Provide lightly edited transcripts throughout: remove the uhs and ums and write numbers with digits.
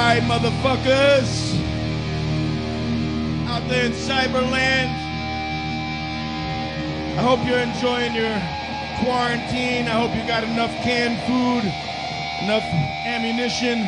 right, motherfuckers. Out there in Cyberland. I hope you're enjoying your quarantine. I hope you got enough canned food, enough ammunition.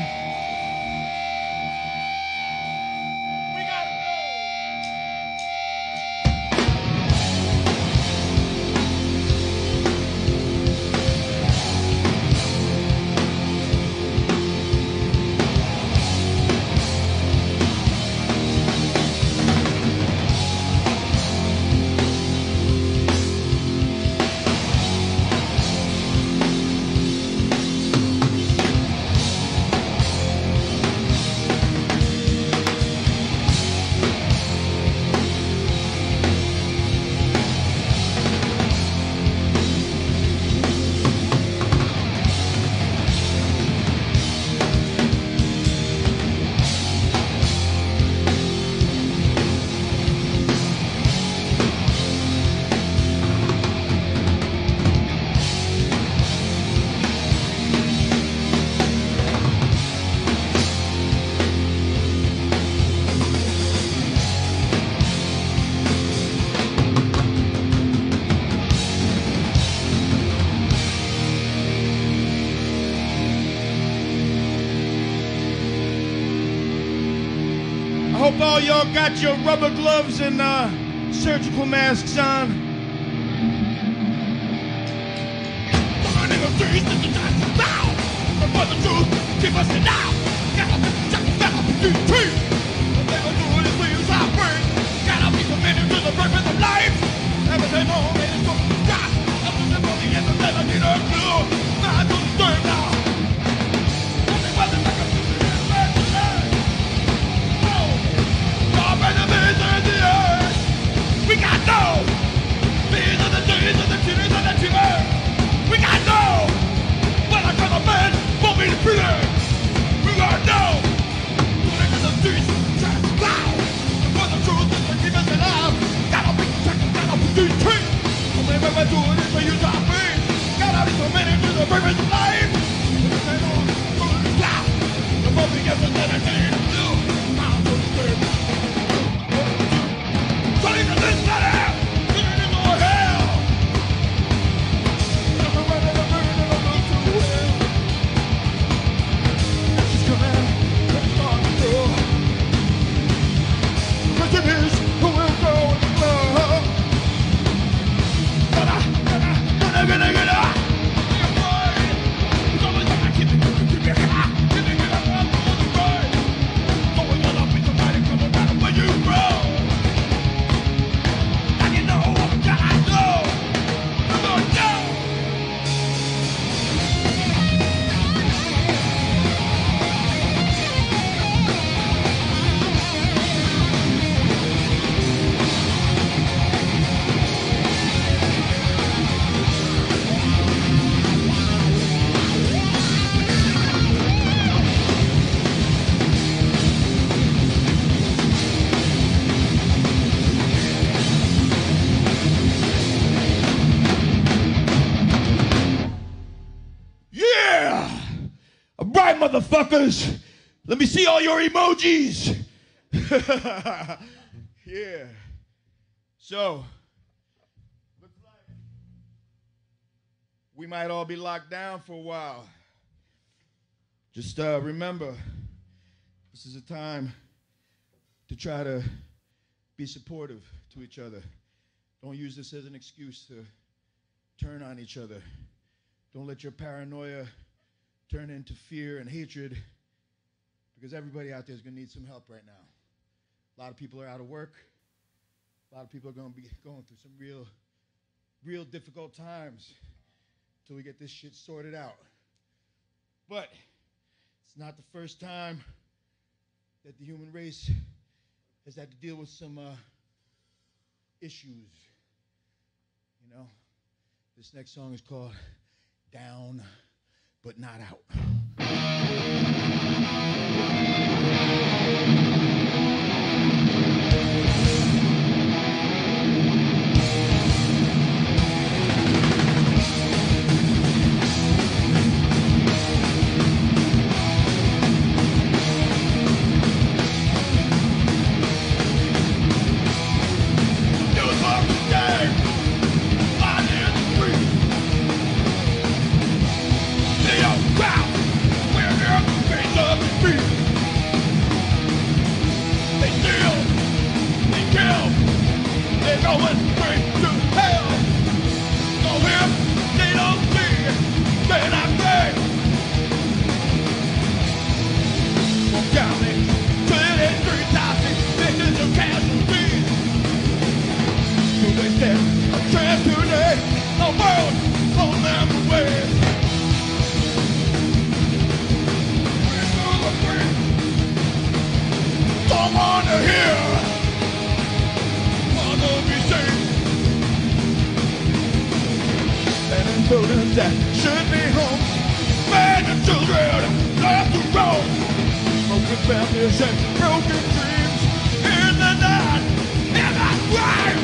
Hope all y'all got your rubber gloves and surgical masks on. Motherfuckers, let me see all your emojis. Yeah. So, looks like we might all be locked down for a while. Just remember, this is a time to try to be supportive to each other. Don't use this as an excuse to turn on each other. Don't let your paranoia turn into fear and hatred, because everybody out there is going to need some help right now. A lot of people are out of work. A lot of people are going to be going through some real difficult times until we get this shit sorted out. But it's not the first time that the human race has had to deal with some issues. You know, this next song is called Down But Not Out. going straight to hell. So if they don't see, then I pray. Well, counting 23,000 victims of casualties. So they said, a trend today, the world on them away. Someone to hear, wanna be saved. And in buildings that should be homes, men and children left to roam. Broken families and broken dreams in the night, and I cry.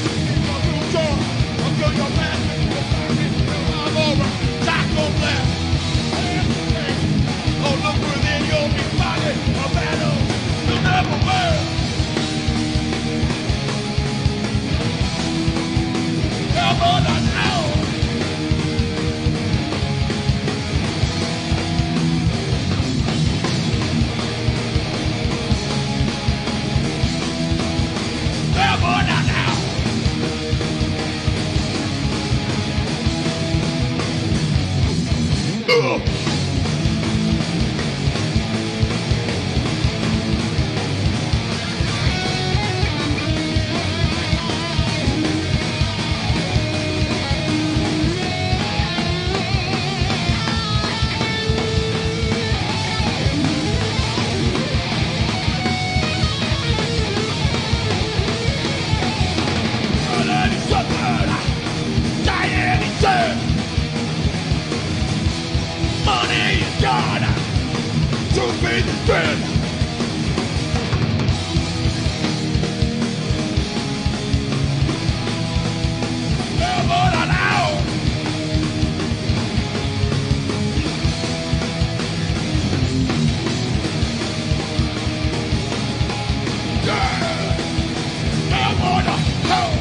Until your man I'm over, tackle left. Oh, look within, you'll be fighting a battle you'll never win. Never not now. Never not now. Money is gone to be the trend. Never not out. Never not out.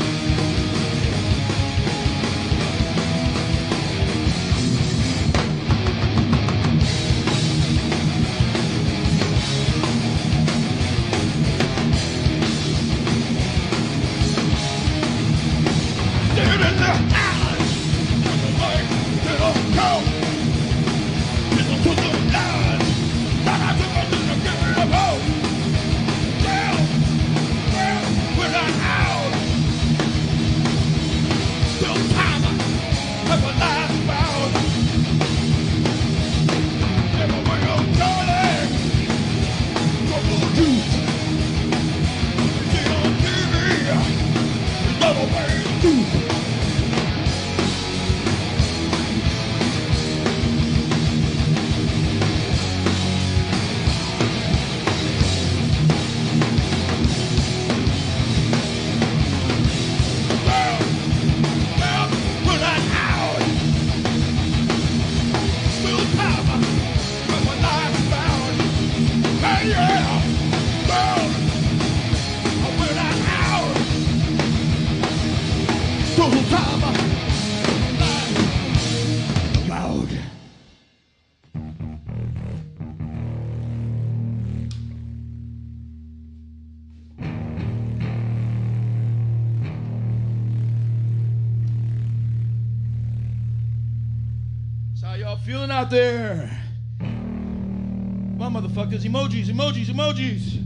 How y'all feeling out there? Come on, motherfuckers. Emojis, emojis, emojis.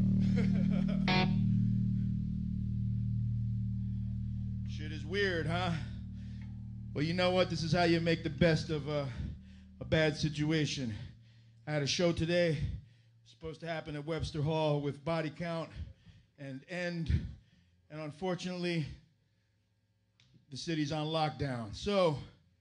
Shit is weird, huh? Well, you know what? This is how you make the best of a bad situation. I had a show today. Supposed to happen at Webster Hall with body count and end. And unfortunately, the city's on lockdown. So,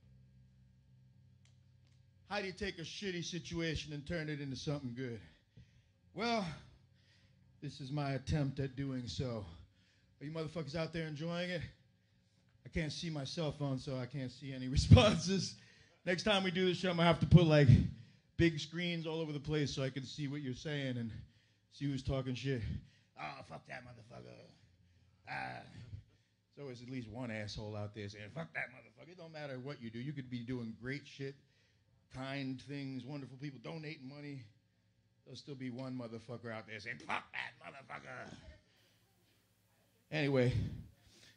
how do you take a shitty situation and turn it into something good? Well, this is my attempt at doing so. Are you motherfuckers out there enjoying it? I can't see my cell phone, so I can't see any responses. Next time we do this show, I'm gonna have to put like big screens all over the place so I can see what you're saying and see who's talking shit. Oh, fuck that motherfucker. There's always at least one asshole out there saying, fuck that motherfucker. It don't matter what you do. You could be doing great shit, kind things, wonderful people, donating money. There'll still be one motherfucker out there saying, fuck that motherfucker. Anyway,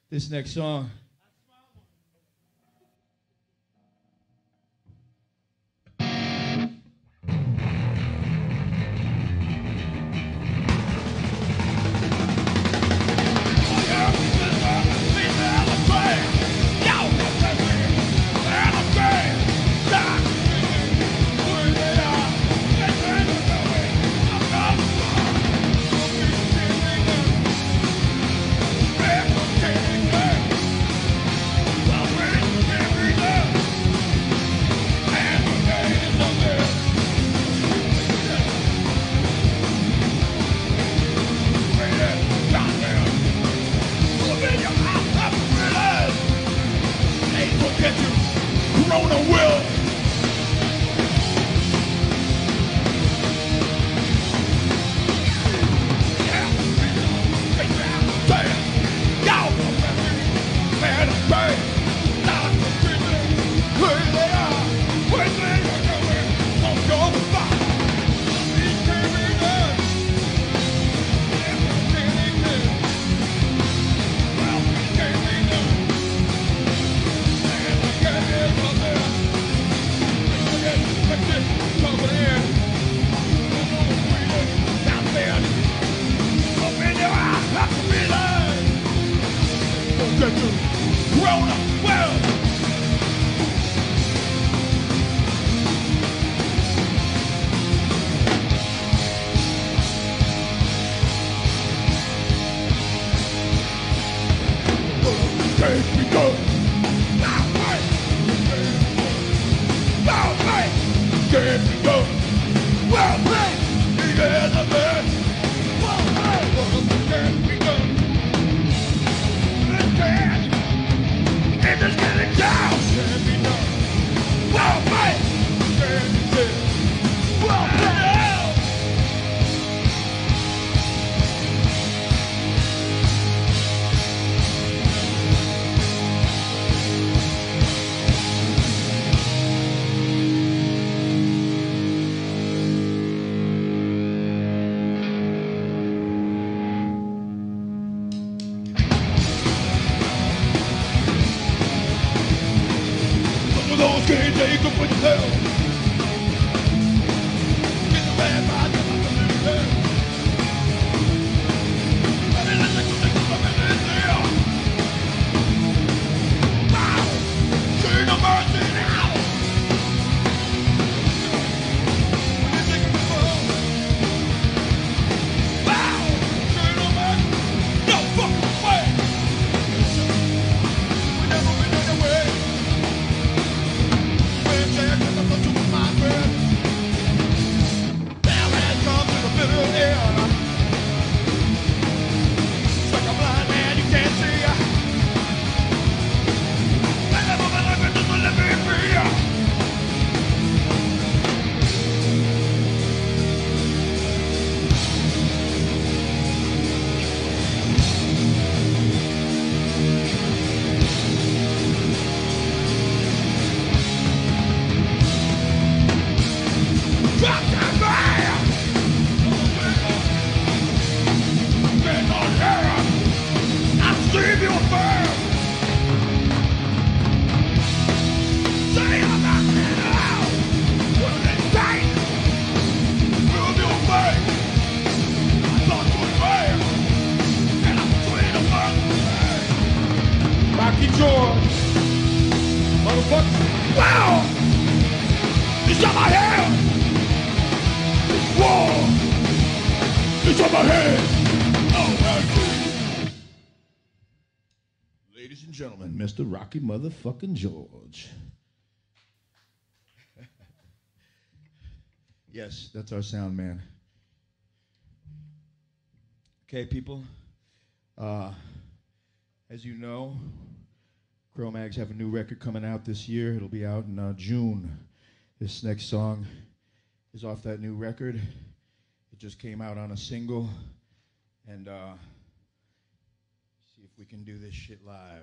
This next song. Ladies and gentlemen, Mr. Rocky motherfucking George. Yes, that's our sound man. Okay, people. As you know, Cro-Mags have a new record coming out this year. It'll be out in June. This next song is off that new record. It just came out on a single. And see if we can do this shit live.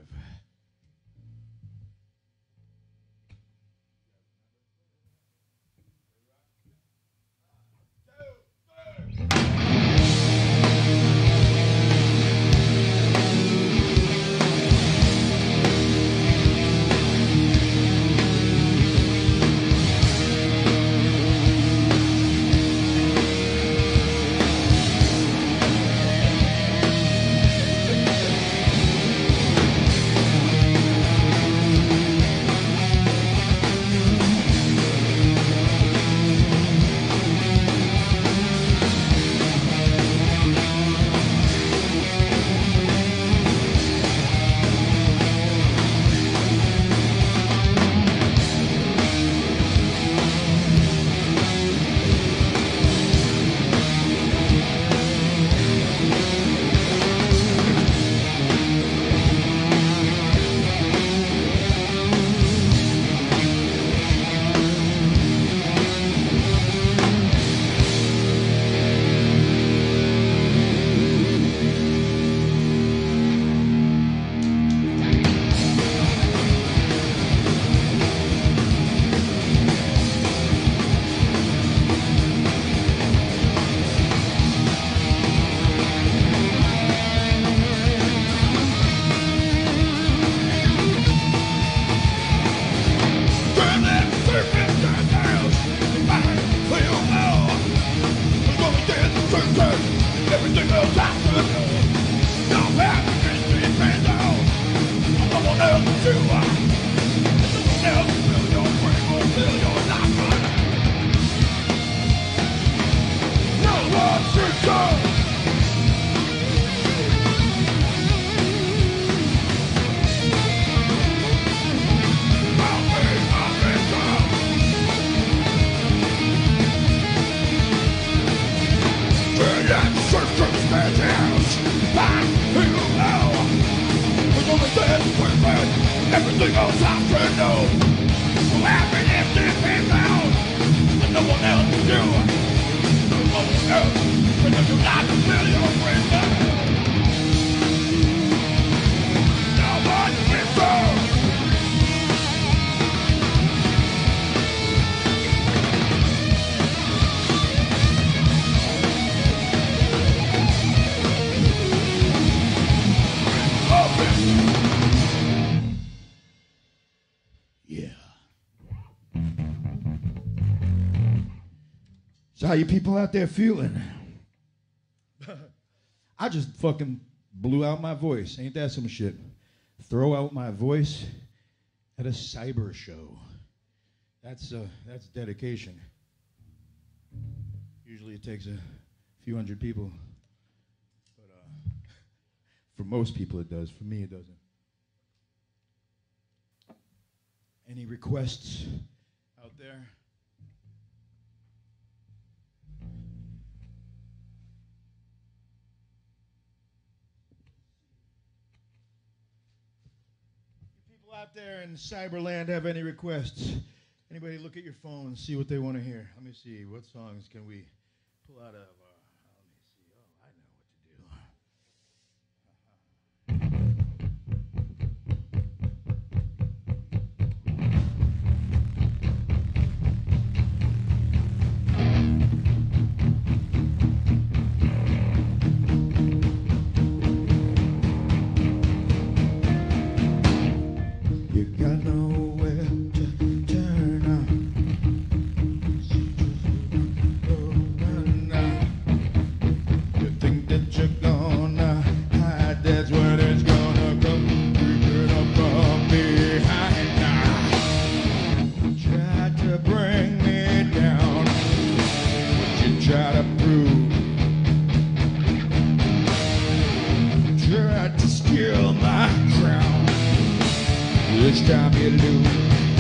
everything else I should know. So happiness is been found, and no one else will do. No one else, because you got to feel your friend now. No one will go. So how you people out there feeling? I just fucking blew out my voice. Ain't that some shit? Throw out my voice at a cyber show. That's dedication. Usually it takes a few hundred people. But for most people it does. For me it doesn't. Any requests out there? Out there in Cyberland have any requests? Anybody look at your phone and see what they want to hear? Let me see. What songs can we pull out of? Let me see. Oh, I know what to do. This time you lose.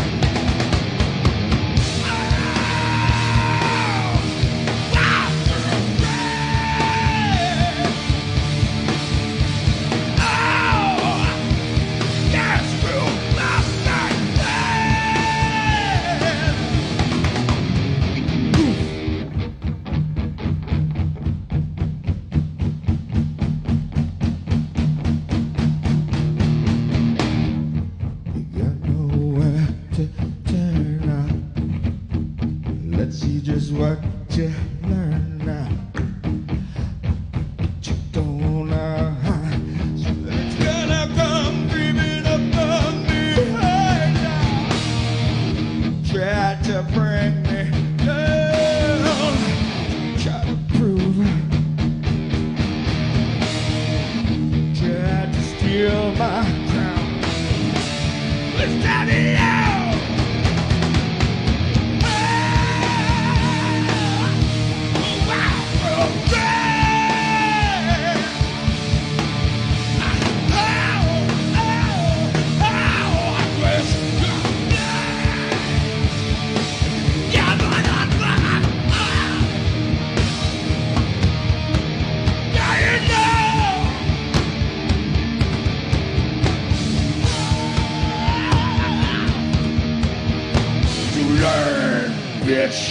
What you learn now, but you don't know how. So it's gonna come creeping up on me right now. Try to bring me down, try to prove, try to steal my crown. Let's start it out. Bitch.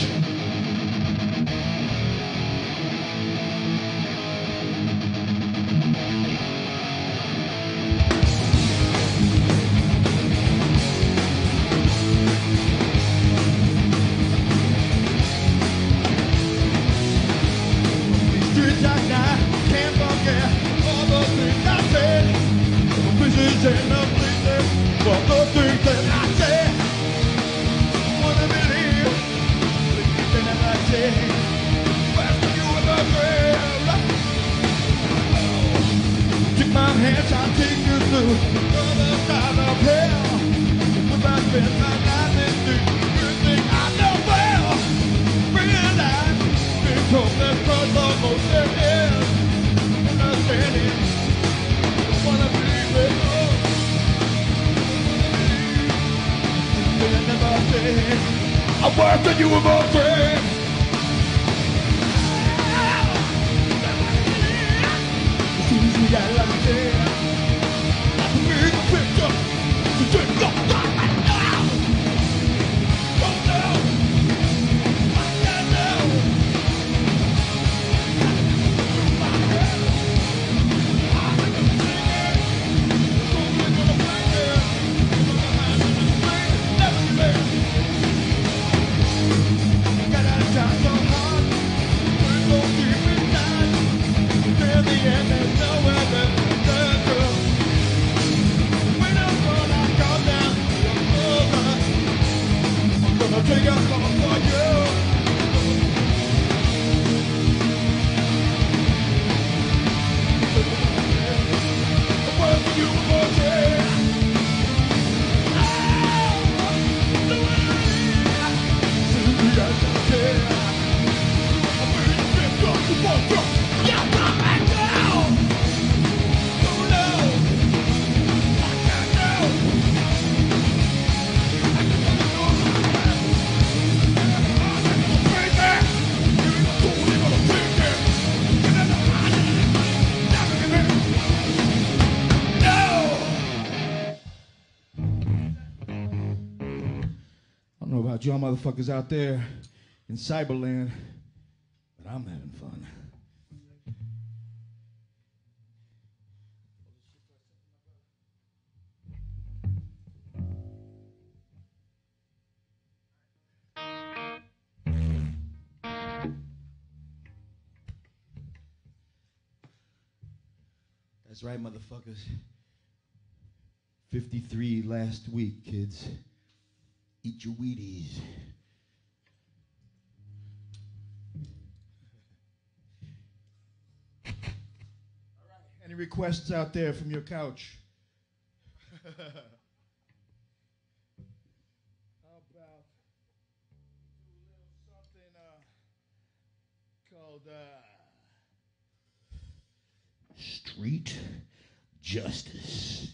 These streets I die, can't forget all the things I said. The places and the places, all the things that I said. Wanna believe. Take my hands, I'll take you through the other side of hell. If I spend my life in you think I know well. Realize this hopeless cross almost there is. Understanding, wanna believe it all. They never say I'm worse than you were my friend. As soon as we got like that, that's a big picture to take Take us, motherfucker. What you want? I don't know about y'all motherfuckers out there in Cyberland, but I'm having fun. That's right, motherfuckers. 53 last week, kids. Eat your Wheaties. All right. Any requests out there from your couch? How about do a little something called Street Justice?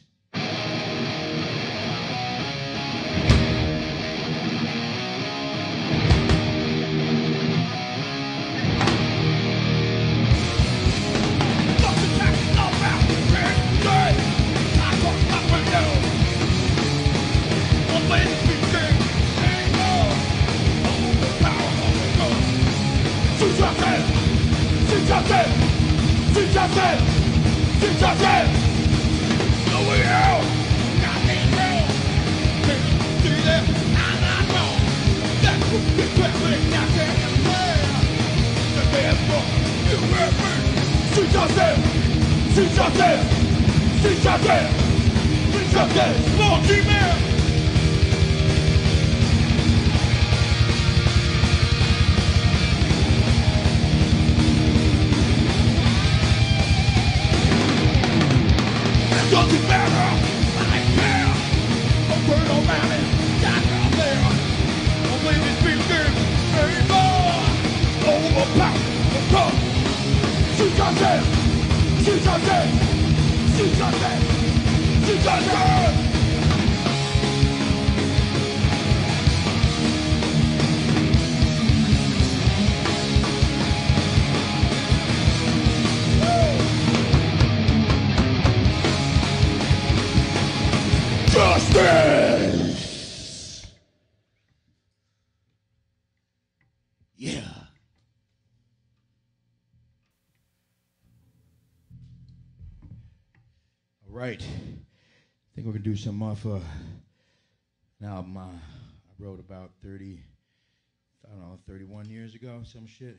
Doesn't matter, I care. Don't turn around and die out there. Don't let this be good anymore. Overpower, come. Shoot yourself, shoot yourself, shoot yourself, shoot yourself. Justice! Yeah. All right. I think we're going to do some off an album I wrote about 31 years ago, some shit.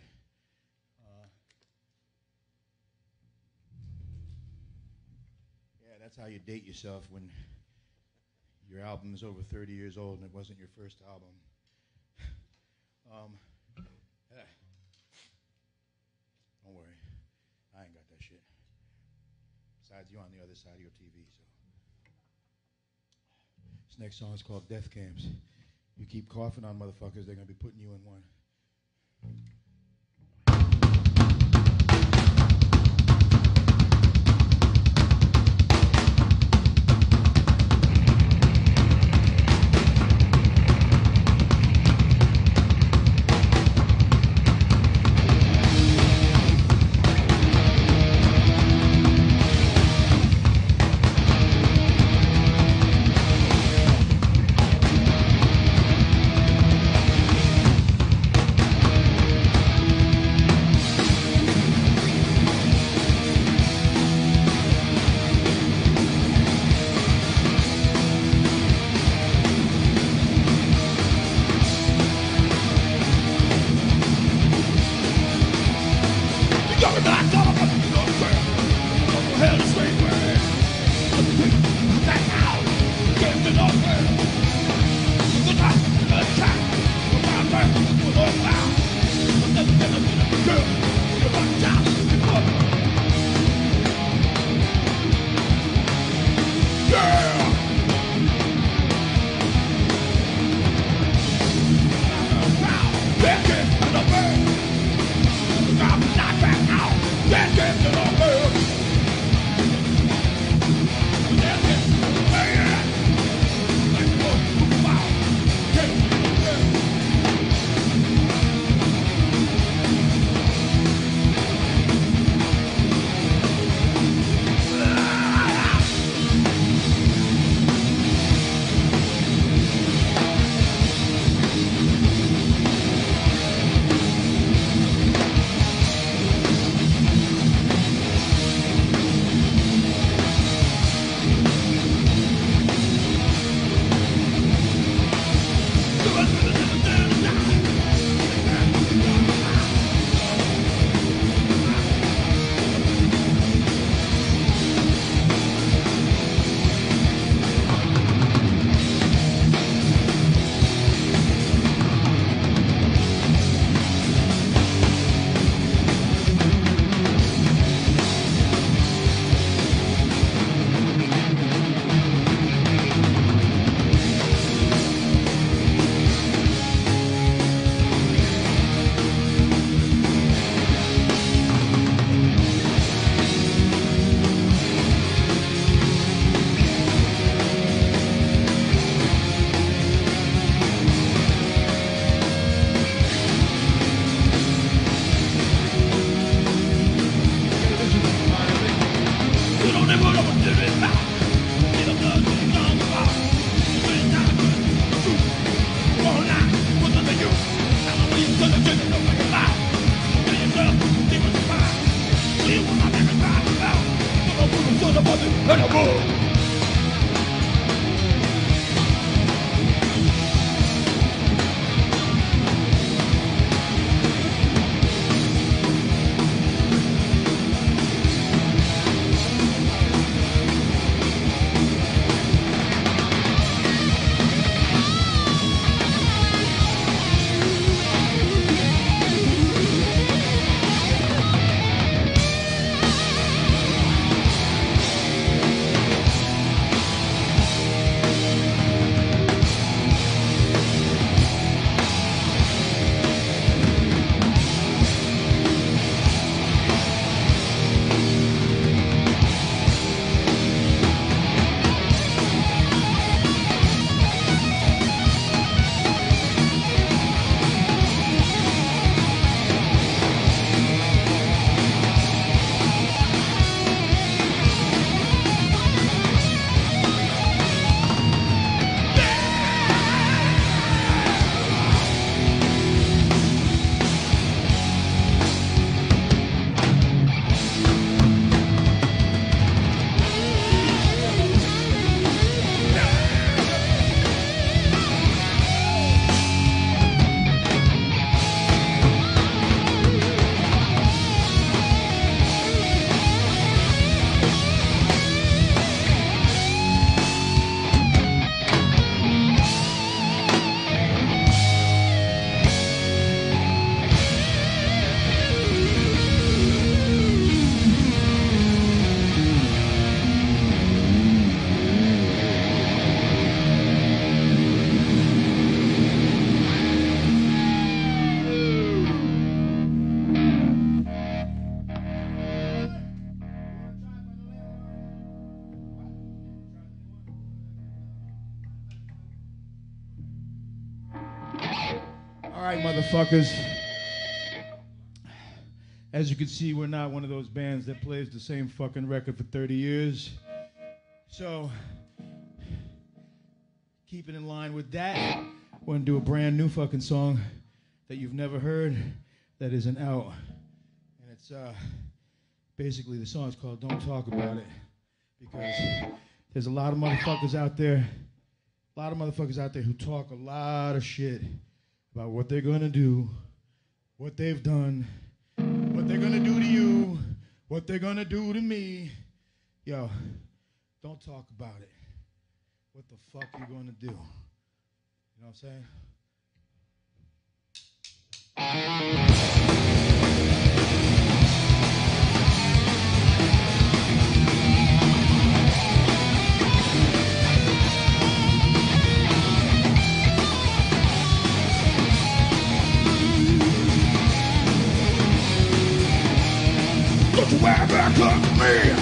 Yeah, that's how you date yourself when your album is over 30 years old and it wasn't your first album. Don't worry, I ain't got that shit. Besides, you're on the other side of your TV, so. This next song is called Death Camps. You keep coughing on motherfuckers, they're gonna be putting you in one. right, motherfuckers. As you can see, we're not one of those bands that plays the same fucking record for 30 years. So, keeping in line with that, we're gonna do a brand new fucking song that you've never heard that isn't out. And it's basically the song's called Don't Talk About It. Because there's a lot of motherfuckers out there, who talk a lot of shit about what they're gonna do, what they've done, what they're gonna do to you, what they're gonna do to me. Yo, don't talk about it. What the fuck you gonna do? You know what I'm saying? Don't you ever come to me.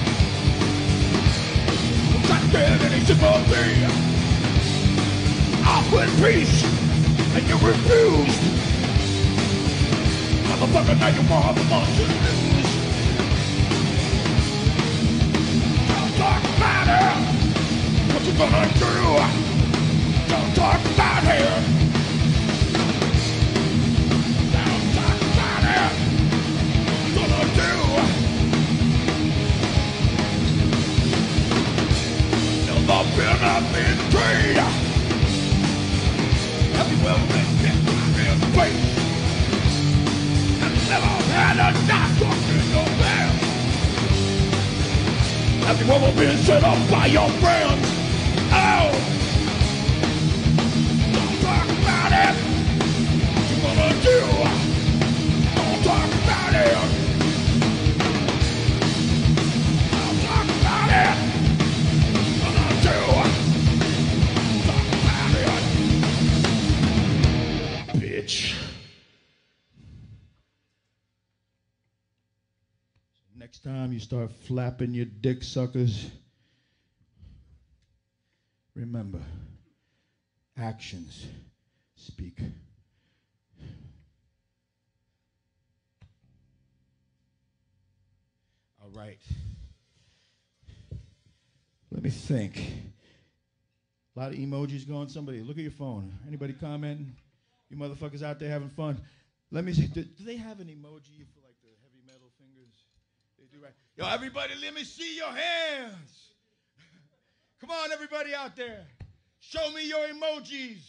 I'm not getting any sympathy. I'll quit peace, and you refused. Motherfucker, now you want the money to lose. Don't talk about it. What you gonna do? Don't talk about it. Don't talk about it. Gonna do. Never been up in trade. Have you ever been hit in the face? And never had a knife stuck in your pants? Have you ever been set up by your friends? Oh! Don't talk about it. What you gonna do? Don't talk about it. Next time you start flapping your dick suckers, remember, actions speak. All right. Let me think. A lot of emojis going. Somebody, look at your phone. Anybody commenting? You motherfuckers out there having fun? Let me see. Do they have an emoji for like the heavy metal fingers? They do, right? Yo, everybody, let me see your hands. Come on, everybody out there. Show me your emojis.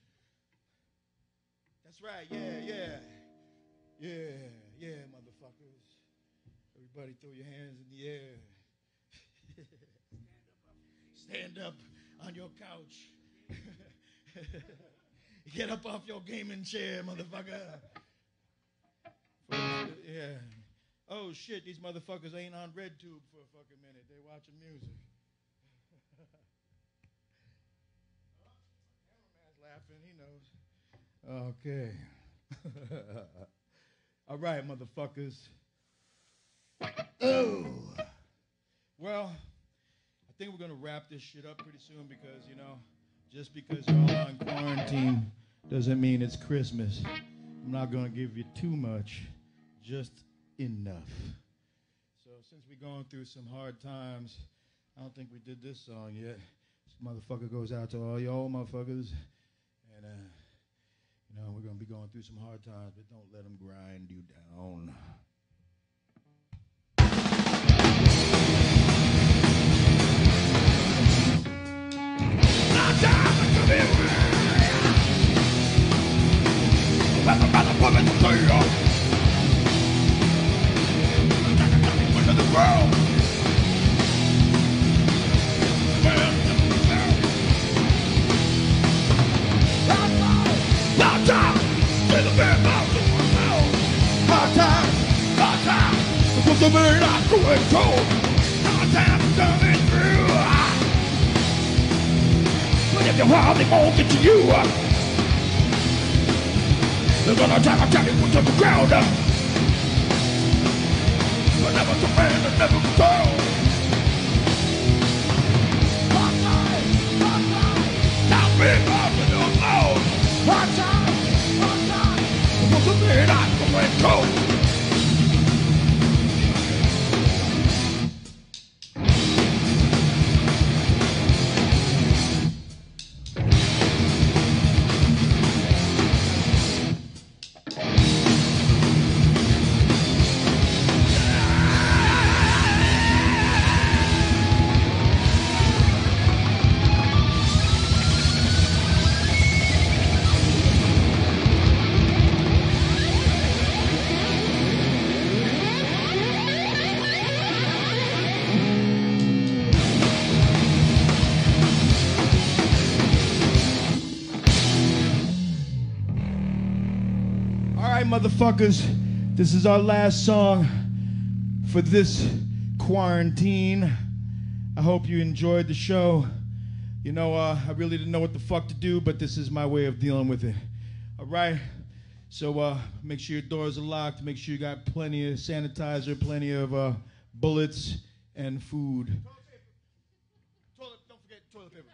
That's right. Yeah, motherfuckers. Everybody throw your hands in the air. Stand up on your couch. Get up off your gaming chair, motherfucker. Yeah. Oh, shit, these motherfuckers ain't on RedTube for a fucking minute. They watching music. Cameraman's laughing, he knows. Okay. All right, motherfuckers. Oh. Well, I think we're going to wrap this shit up pretty soon because, you know, just because you're all on quarantine doesn't mean it's Christmas. I'm not going to give you too much, just enough. So since we're going through some hard times, I don't think we did this song yet. This motherfucker goes out to all y'all motherfuckers. And, you know, we're going to be going through some hard times, but don't let them grind you down. But if you want, they won't get to you. They're gonna attack you to the ground. But never surrender, never go. Hard time, now be about to do more. Hard time, right, motherfuckers. This is our last song for this quarantine. I hope you enjoyed the show. You know, I really didn't know what the fuck to do, but this is my way of dealing with it. All right? So make sure your doors are locked. Make sure you got plenty of sanitizer, plenty of bullets, and food. Don't forget toilet paper.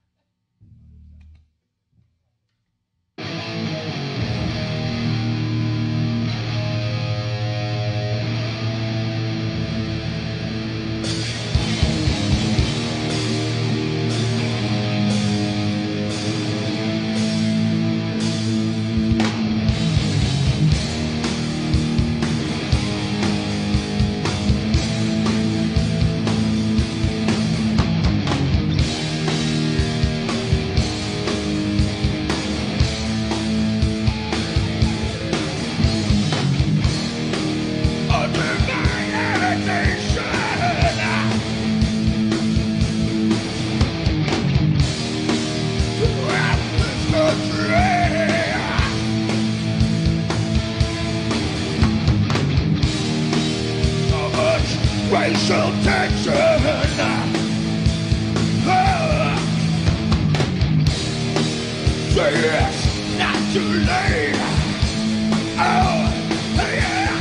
Racial tension. Say it's not too late. Oh, yeah.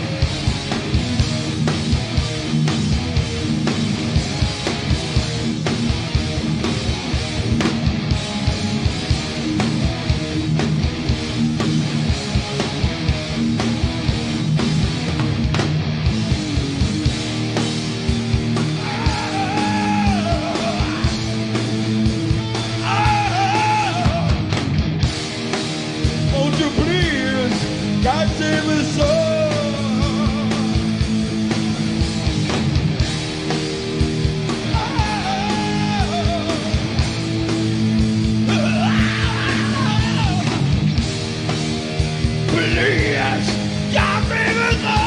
God save us all. Please, God save us all.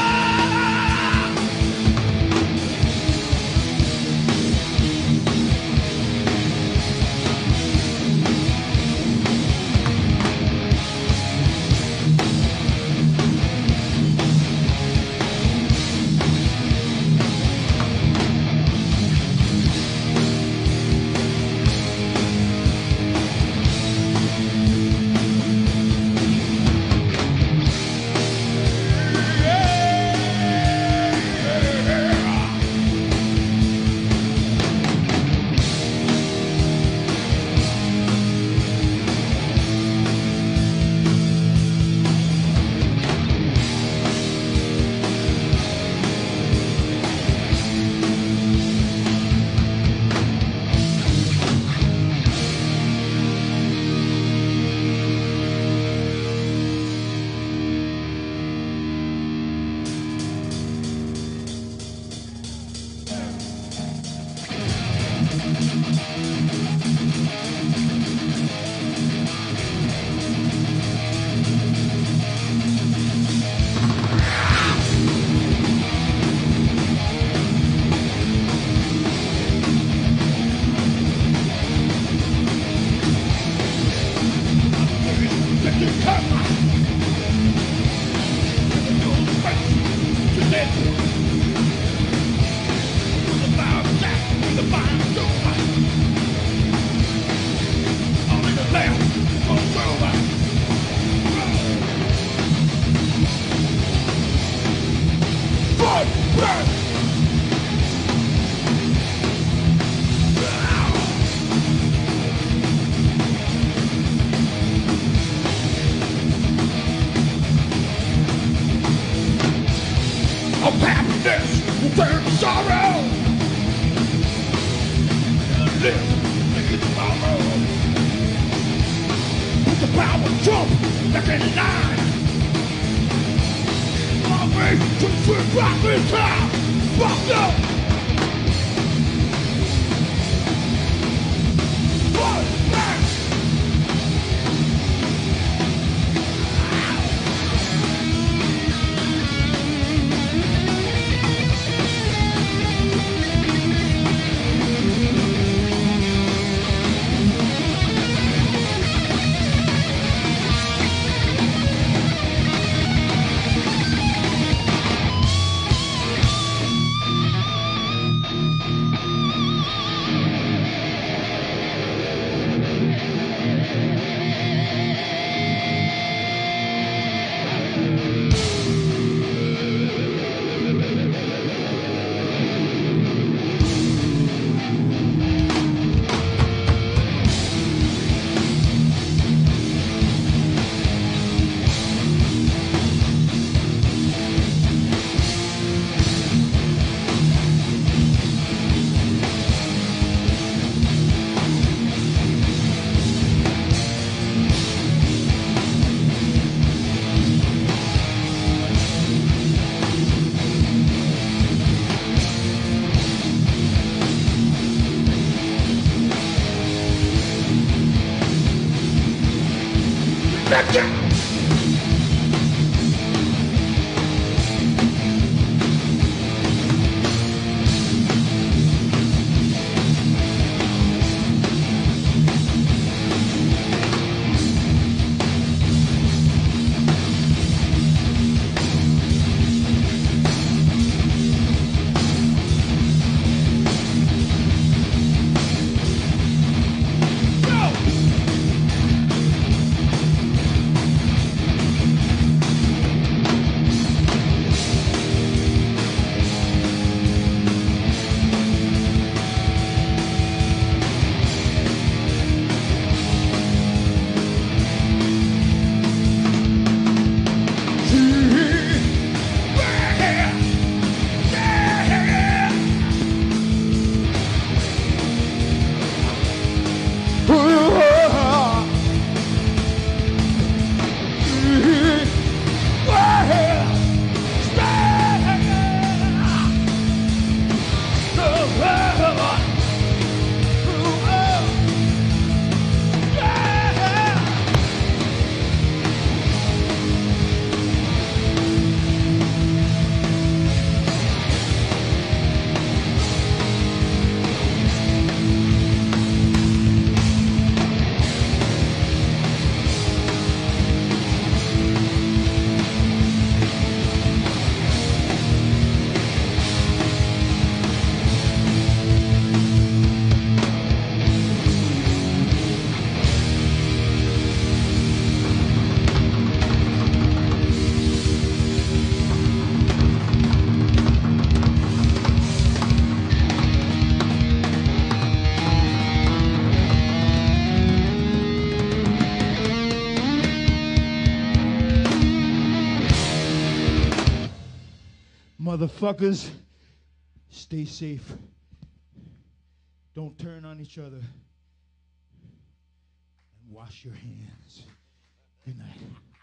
Motherfuckers, stay safe. Don't turn on each other. And wash your hands. Good night.